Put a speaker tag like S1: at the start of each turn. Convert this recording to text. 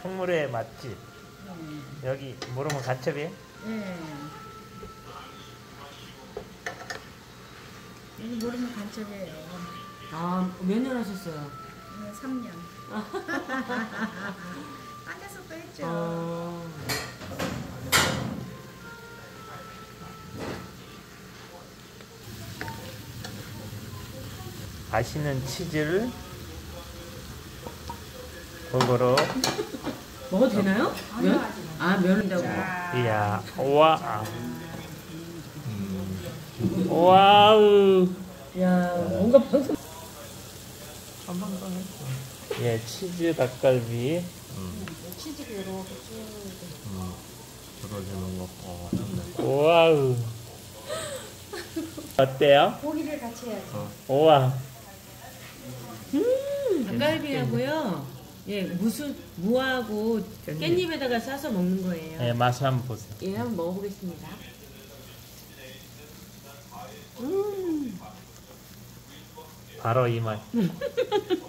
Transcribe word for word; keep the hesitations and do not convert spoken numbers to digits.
S1: 청물회 맛집.
S2: 네.
S1: 여기 모르면 간첩이에요?
S2: 네. 여기 모르면 간첩이에요.
S3: 아, 몇 년 하셨어요?
S2: 네, 삼 년. 딴 데서도 했죠.
S3: 어...
S1: 맛있는 치즈를 골고루.
S3: 먹어도 되나요? 면? 아, 면이라고.
S1: 이야, 와. 와우.
S3: 야, 뭔가 방송.
S1: 예, 치즈 닭갈비. 음.
S2: 치즈도 이렇게 쭉.
S1: 음. 들어주는 거. 어, 좋네. 와우. 어때요?
S2: 고기를 같이 해야지.
S1: 어. 우와.
S3: 음, 닭갈비하고요. 예, 무수, 무하고 깻잎에다가 싸서 먹는 거예요.
S1: 예, 맛 한번 보세요.
S3: 예, 한번 먹어보겠습니다. 음.
S1: 바로 이 맛.